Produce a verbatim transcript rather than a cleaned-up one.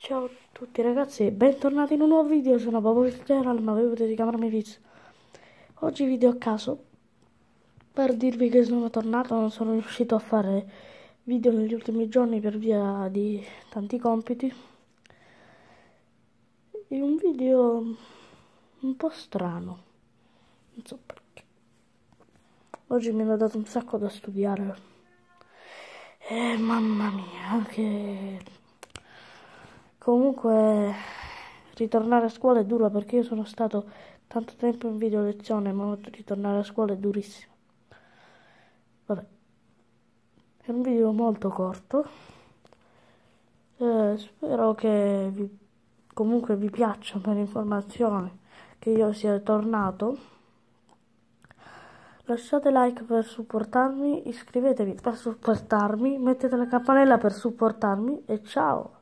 Ciao a tutti ragazzi, bentornati in un nuovo video, sono Paolo Gerald, ma voi potete chiamarmi Viz. Oggi video a caso, per dirvi che sono tornato, non sono riuscito a fare video negli ultimi giorni per via di tanti compiti. E un video un po' strano, non so perché. Oggi mi hanno dato un sacco da studiare. E mamma mia, che... Comunque, ritornare a scuola è duro perché io sono stato tanto tempo in video lezione, ma ritornare a scuola è durissimo. Vabbè, è un video molto corto. Eh, spero che vi, comunque vi piaccia per informazione che io sia tornato. Lasciate like per supportarmi, iscrivetevi per supportarmi, mettete la campanella per supportarmi e ciao!